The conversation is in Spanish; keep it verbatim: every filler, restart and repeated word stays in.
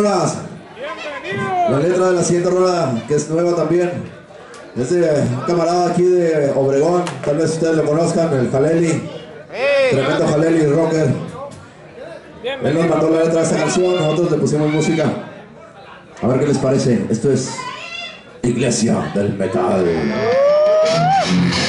rolas. La letra de la siguiente rola, que es nueva también, es de un camarada aquí de Obregón, tal vez ustedes lo conozcan, el Jaleli, tremendo Jaleli rocker. Él nos mandó la letra de esta canción, nosotros le pusimos música. A ver qué les parece. Esto es Iglesia del Metal.